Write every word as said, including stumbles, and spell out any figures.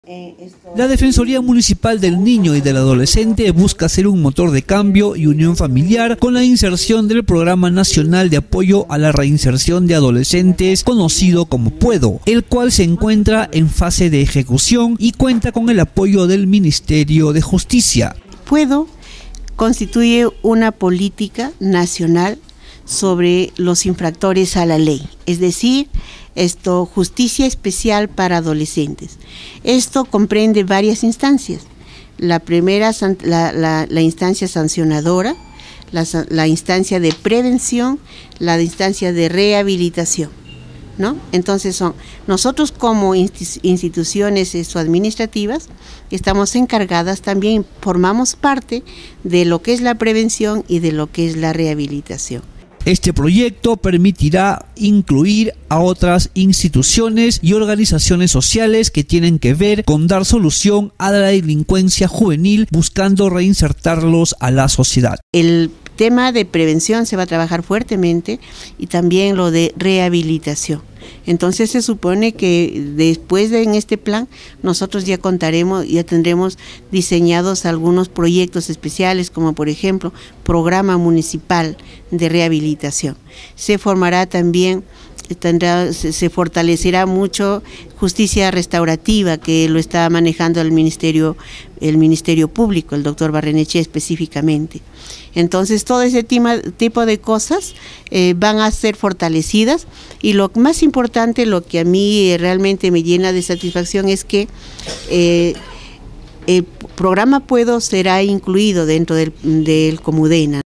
La Defensoría Municipal del Niño y del Adolescente busca ser un motor de cambio y unión familiar con la inserción del Programa Nacional de Apoyo a la Reinserción de Adolescentes, conocido como PUEDO, el cual se encuentra en fase de ejecución y cuenta con el apoyo del Ministerio de Justicia. PUEDO constituye una política nacional sobre los infractores a la ley, es decir, esto justicia especial para adolescentes. Esto comprende varias instancias. La primera, la, la, la instancia sancionadora, la, la instancia de prevención, la instancia de rehabilitación, ¿no? Entonces son nosotros como instituciones esto, administrativas estamos encargadas también, formamos parte de lo que es la prevención y de lo que es la rehabilitación. Este proyecto permitirá incluir a otras instituciones y organizaciones sociales que tienen que ver con dar solución a la delincuencia juvenil, buscando reinsertarlos a la sociedad. El tema de prevención se va a trabajar fuertemente y también lo de rehabilitación. Entonces se supone que después de en este plan nosotros ya contaremos, ya tendremos diseñados algunos proyectos especiales, como por ejemplo programa municipal de rehabilitación. Se formará también, tendrá, se, se fortalecerá mucho justicia restaurativa, que lo está manejando el Ministerio, el Ministerio Público, el doctor Barrenechea específicamente. Entonces todo ese tima, tipo de cosas eh, van a ser fortalecidas, y lo más importante, lo que a mí eh, realmente me llena de satisfacción es que eh, el programa PUEDO será incluido dentro del, del Comudena.